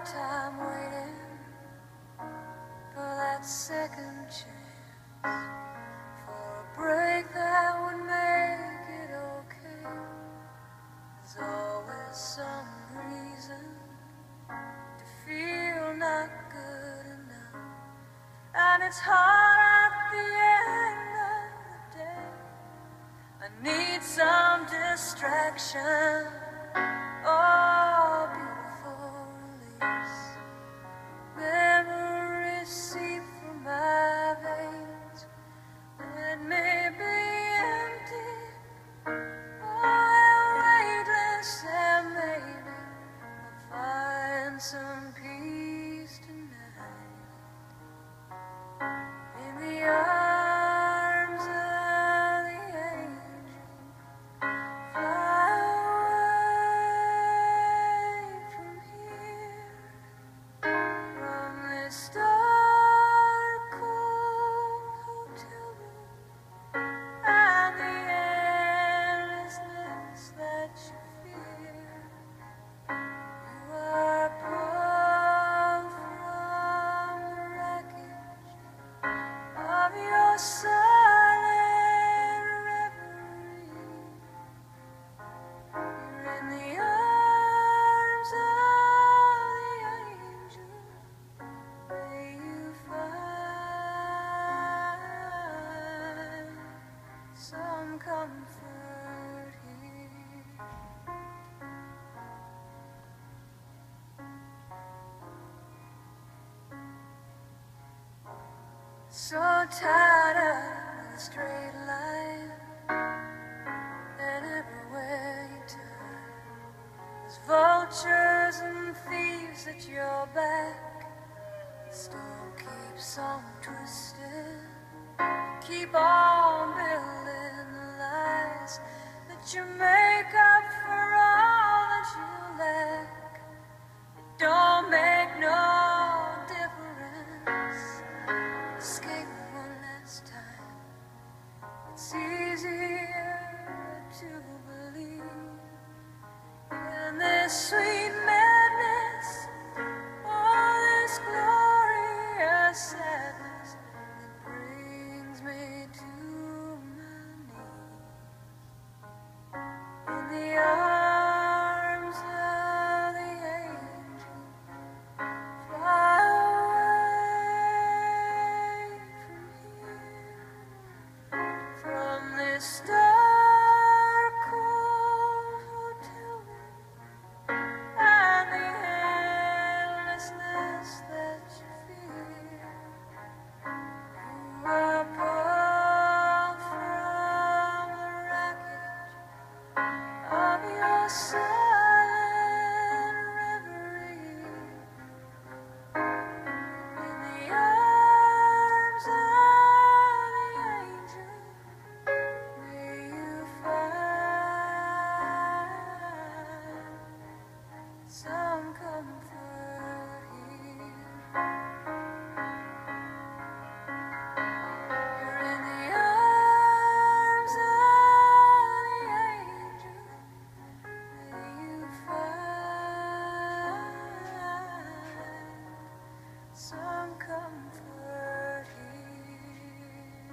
time waiting for that second chance, for a break that would make it okay. There's always some reason to feel not good enough, and it's hard at the end of the day. I need some distraction, oh, beautiful release. Memories seep through my veins. It may be empty, oh, weightless, and maybe I'll find some peace tonight in the arms of the angel. Fly away from here, from this dark, cold hotel room, and the endlessness that you fear. You are pulled from the wreckage of your silent reverie. You're in the arms of the angel. May you find some comfort here. So tired of the straight line, and everywhere you turn, there's vultures and thieves at your back. The storm keeps on twisting. Keep on building the lies that you make up for all that you lack. It don't make no difference. Escape one last time. It's easier to believe in this sweet madness, all this glorious sadness that brings me to my knees. In the arms of the angel, fly away from here, from this dark, cold hotel room, and the endlessness that you fear. You are pulled from the wreckage of your silent reverie. In the arms of the angel, may you find some comfort here. You're in the arms of the angel. May you find some comfort here.